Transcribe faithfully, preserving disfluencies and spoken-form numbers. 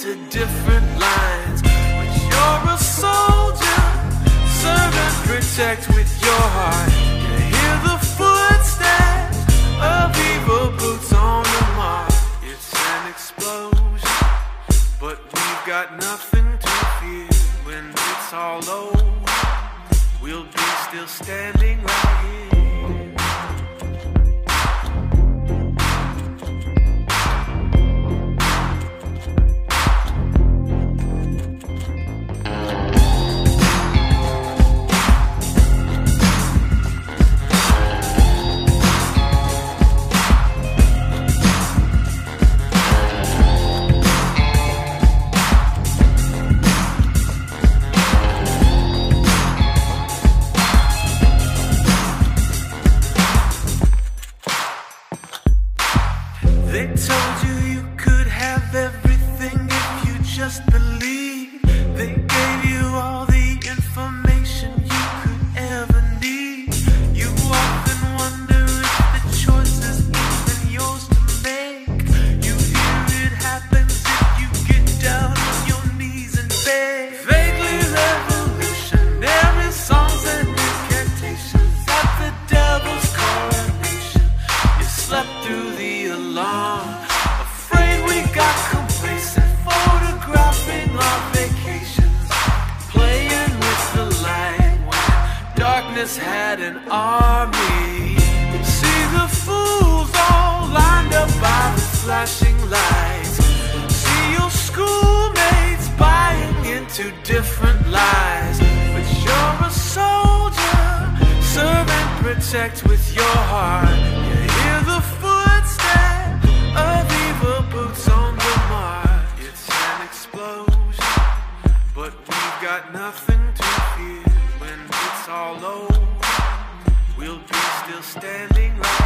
into different lines. But you're a soldier, serve and protect with your heart. You hear the footsteps of evil boots on the mark. It's an explosion, but we've got nothing to fear. When it's all over, we'll be still standing right here. They told you you could have everything if you just believe. They gave you all the information you could ever need. You often wonder if the choice is even yours to make. You hear it happens if you get down on your knees and beg. Vaguely revolutionary songs and incantations at the devil's coronation. You slept through the alarm, afraid we got complacent, photographing our vacations, playing with the light when darkness had an army. See the fools all lined up by the flashing lights. See your schoolmates buying into different lies. But you're a soldier, serve and protect with your heart. You hear the footsteps of evil boots on the mark. It's an explosion, but we've got nothing to fear. When it's all over, we'll be still standing right